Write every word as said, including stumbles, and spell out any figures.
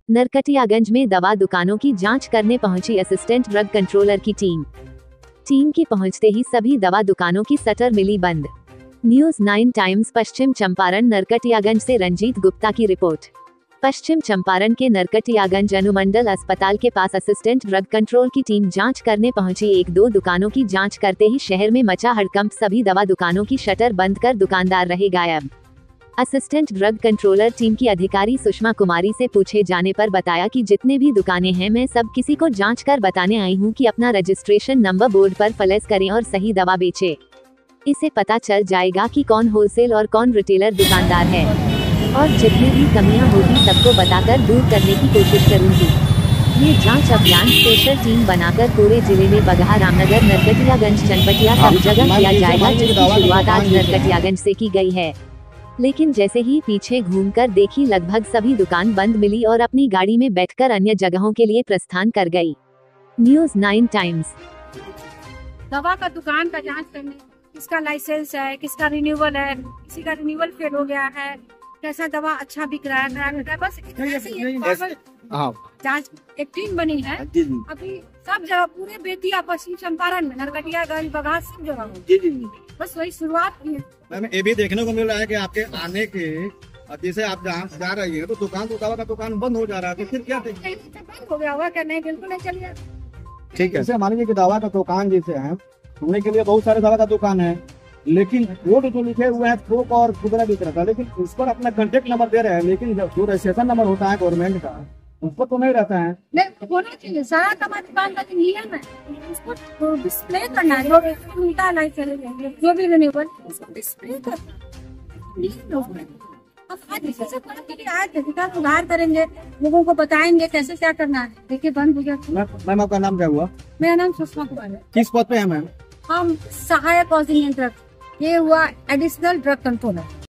नरकटियागंज में दवा दुकानों की जांच करने पहुंची असिस्टेंट ड्रग कंट्रोलर की टीम। टीम के पहुंचते ही सभी दवा दुकानों की शटर मिली बंद। News nine times Paschim Champaran Narkatiaganj से रंजीत गुप्ता की रिपोर्ट। पश्चिम चंपारण के नरकटियागंज अनुमंडल अस्पताल के पास असिस्टेंट ड्रग कंट्रोल की टीम जांच करने पहुंची। एक दो दुकानों की जांच करते ही शहर में मचा हड़कंप। सभी दवा दुकानों की शटर बंद कर दुकानदार रहे गायब। असिस्टेंट ड्रग कंट्रोलर टीम की अधिकारी सुषमा कुमारी से पूछे जाने पर बताया कि जितने भी दुकानें हैं मैं सब किसी को जांच कर बताने आई हूं कि अपना रजिस्ट्रेशन नंबर बोर्ड पर फ्लैश करें और सही दवा बेचें। इससे पता चल जाएगा कि कौन होलसेल और कौन रिटेलर दुकानदार है और जितनी भी कमियां होगी सबको बताकर दूर करने की कोशिश करूंगी। ये जांच अभियान स्पेशल टीम बनाकर पूरे जिले में बगहा, रामनगर, नरकटियागंज, चनपटिया सब जगह किया जाएगा, जिसकी शुरुआत आज नरकटियागंज से की गई है। लेकिन जैसे ही पीछे घूमकर देखी लगभग सभी दुकान बंद मिली और अपनी गाड़ी में बैठकर अन्य जगहों के लिए प्रस्थान कर गई। News nine times. दवा का दुकान का जांच करने, किसका लाइसेंस है, किसका रिन्यूअल है, किसी का रिन्यूअल फेल हो गया है, कैसा दवा अच्छा बिक रहा है, खराब बिक रहा है, बस जांच एक टीम बनी है। अभी सब जगह पूरे बेतिया, पश्चिम चंपारण में, नरकटियागंज, बगहा सब जगह बस वही शुरुआत की है। मैम ये भी देखने को मिल रहा है कि आपके आने के जैसे आप जहाँ जा रही है तो दुकान तो दवा का दुकान बंद हो जा रहा है, तो फिर क्या बंद हो गया हुआ क्या? नहीं, बिल्कुल नहीं चलिए। ठीक है, जैसे मान लीजिए कि दवा का दुकान जैसे है, घूमने के लिए बहुत सारे दवा का दुकान है, लेकिन बोर्ड जो लिखे हुए हैं थोक और खुदरा विक्रेता, लेकिन उस पर अपना कॉन्टेक्ट नंबर दे रहे हैं, लेकिन जो रजिस्ट्रेशन नंबर होता है गवर्नमेंट का उस पर तो नहीं रहता है। नहीं होना चाहिए, सारा हमारी दुकान का नियम है, उसको डिस्प्ले करना है। जो भी उल्टा लाइट चलेगा, जो भी रिन्यूअल उसको डिस्प्ले करना है। अब आज इसी से करने के लिए आए थे, दुकान उधार करेंगे, लोगों को बताएंगे कैसे क्या करना है। देखिए बंद हो गया। मैम आपका नाम क्या हुआ? मेरा नाम सुषमा कुमारी है। किस पद पे है मैम? हम सहायक कोऑर्डिनेटर, ये हुआ एडिशनल ड्रग कंट्रोलर।